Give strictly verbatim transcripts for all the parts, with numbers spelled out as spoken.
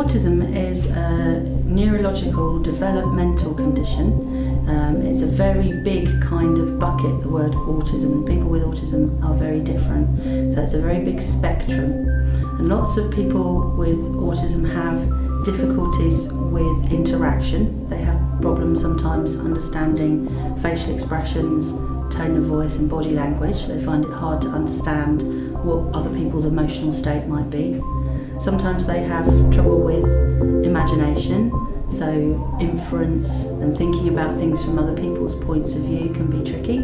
Autism is a neurological developmental condition. Um, it's a very big kind of bucket, the word autism, and people with autism are very different. So it's a very big spectrum. And lots of people with autism have difficulties with interaction. They have problems sometimes understanding facial expressions, tone of voice and body language. They find it hard to understand what other people's emotional state might be. Sometimes they have trouble with imagination, so inference and thinking about things from other people's points of view can be tricky.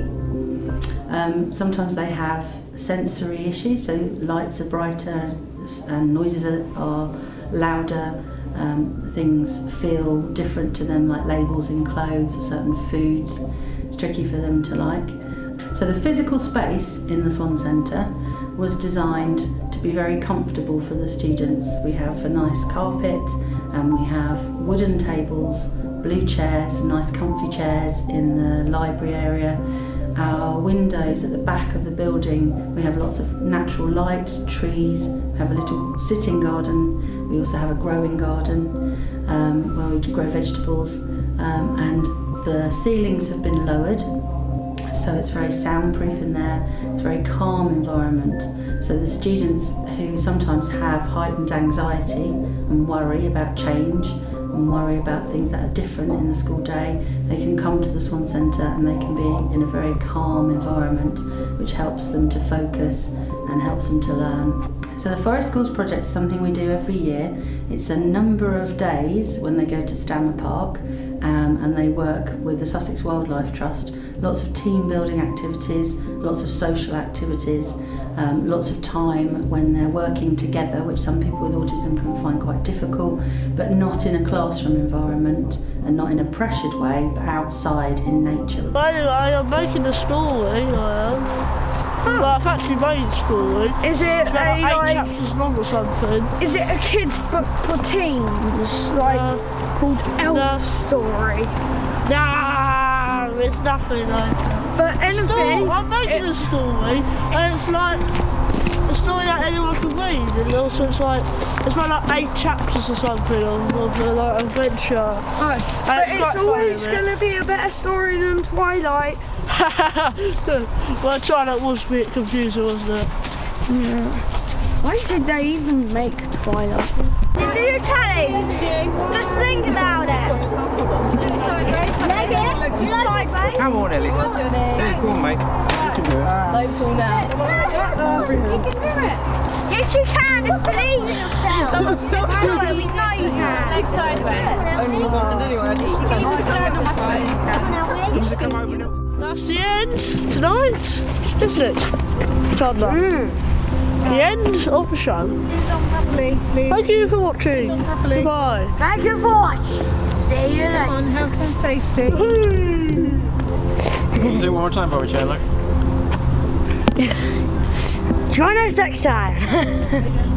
Um, sometimes they have sensory issues, so lights are brighter and noises are, are louder. Um, things feel different to them, like labels in clothes or certain foods. It's tricky for them to like. So the physical space in the Swan Centre was designed to be very comfortable for the students. We have a nice carpet and we have wooden tables, blue chairs, some nice comfy chairs in the library area. Our windows at the back of the building, we have lots of natural light, trees, we have a little sitting garden, we also have a growing garden um, where we grow vegetables, um, and the ceilings have been lowered, so it's very soundproof in there. It's a very calm environment. So the students who sometimes have heightened anxiety and worry about change and worry about things that are different in the school day, they can come to the Swan Centre and they can be in a very calm environment, which helps them to focus and helps them to learn. So the Forest Schools project is something we do every year. It's a number of days when they go to Stammer Park um, and they work with the Sussex Wildlife Trust. Lots of team building activities, lots of social activities, um, lots of time when they're working together, which some people with autism can find quite difficult, but not in a classroom environment and not in a pressured way, but outside in nature. Anyway, I'm making the school week, I am. Well, I've actually made school week. Is it It's a, about eight like, chapters long or something. is it a kid's book for teens, like Uh, called Elf no. Story? Nah, it's nothing like that. But anything, School, I'm making it- a school week, and it's like, it's not that anyone can read, and also it's like, it's about like eight chapters or something of, of uh, like adventure. oh, but it's it's quite always funny, going to be a better story than Twilight. Well, Twilight was a bit confusing, wasn't it? Yeah. Why did they even make Twilight? This is a challenge. Just think about it. Leg it, sideways. Come on, Ellie. Very cool, mate. You can do it. Don't fall now. You can do it. Yes, you can. Just believe in yourself. That was so good. We know you can. Leg sideways. Only you can anyway. I think you can. Now, You should come over now. That's the end tonight, isn't it? Chandler? Mm. The end of the show. Thank you for watching. Goodbye. Thank you for watching. See you later. On health and safety. Can you say it one more time for me, Chandler? Join us next time.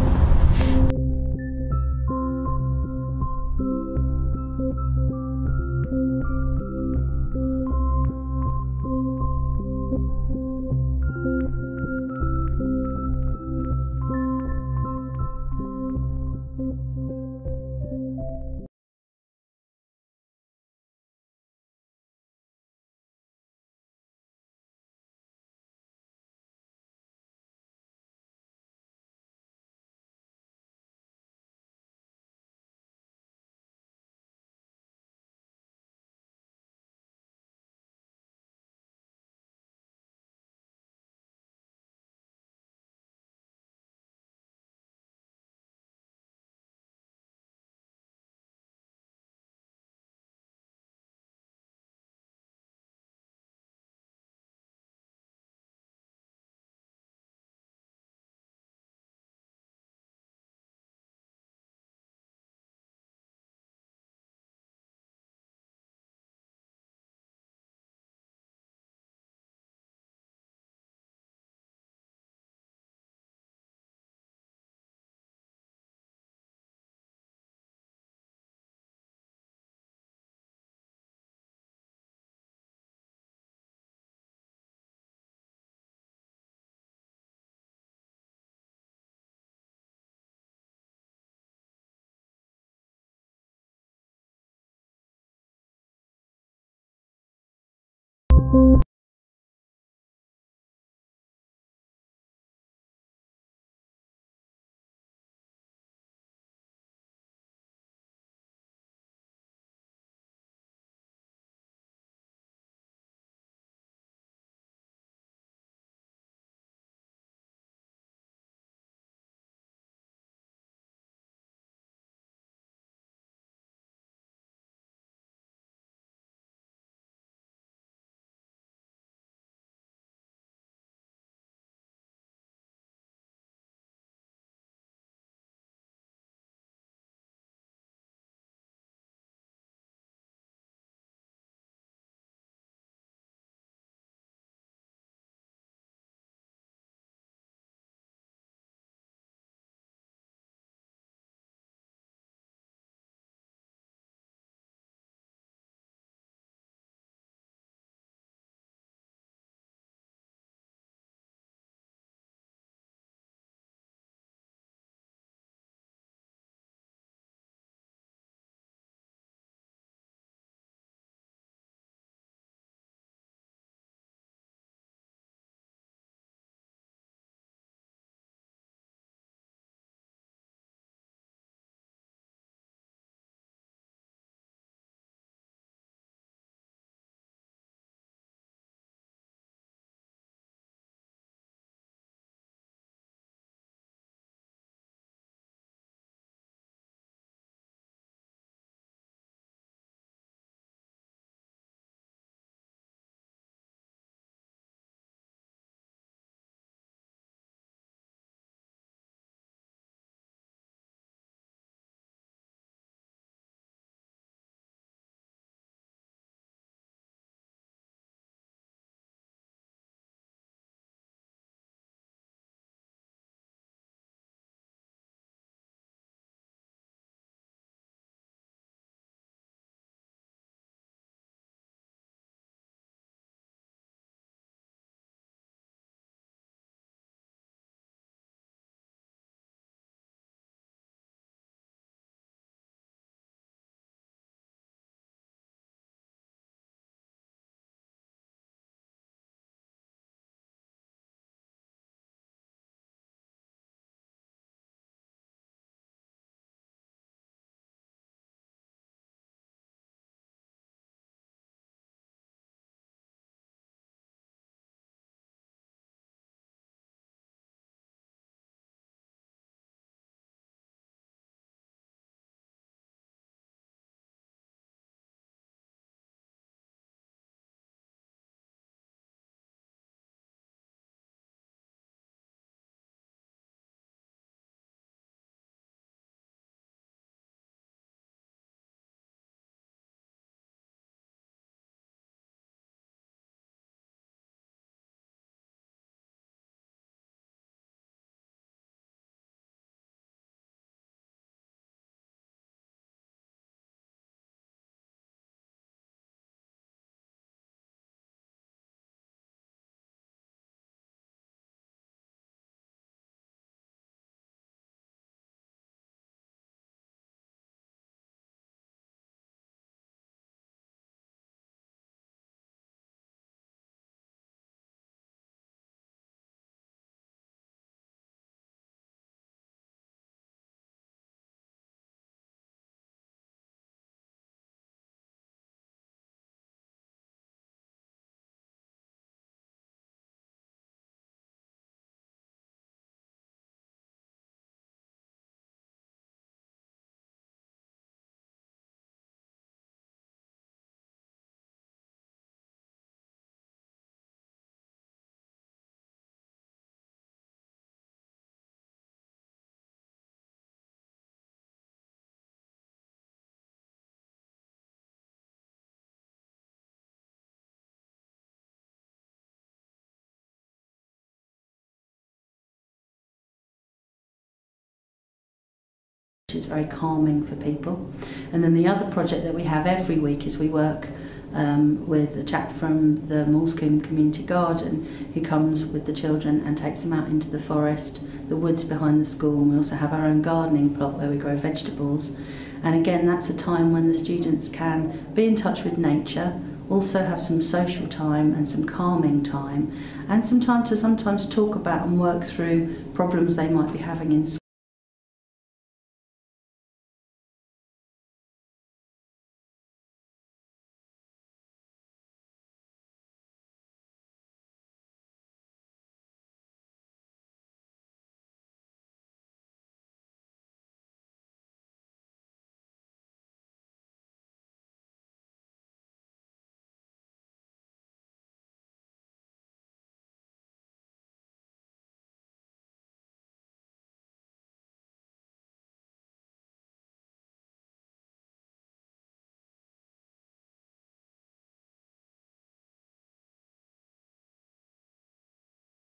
is very calming for people. And then the other project that we have every week is we work um, with a chap from the Moulscombe Community Garden who comes with the children and takes them out into the forest, the woods behind the school, and we also have our own gardening plot where we grow vegetables. And again, that's a time when the students can be in touch with nature, also have some social time and some calming time, and some time to sometimes talk about and work through problems they might be having in school.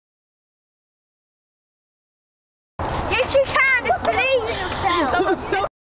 Yes, you can. Just believe in yourself.